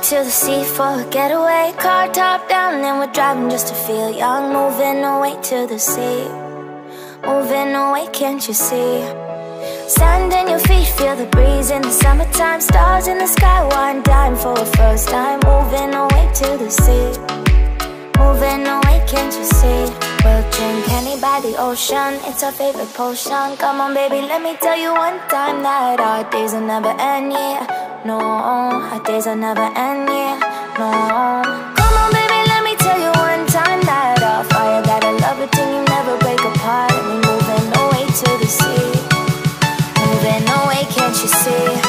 to the sea for a getaway. Car top down and we're driving just to feel young. Moving away to the sea, moving away, can't you see? Sand in your feet, feel the breeze in the summertime. Stars in the sky, one dime for a first time. Moving away to the sea, moving away, can't you see? We'll drink honey by the ocean, it's our favorite potion. Come on baby, let me tell you one time that our days will never end, yeah. No, our days will never end, yeah. No. Come on baby, let me tell you one time that our fire got a love it till you never break apart. And we moving away to the sea, moving away, can't you see?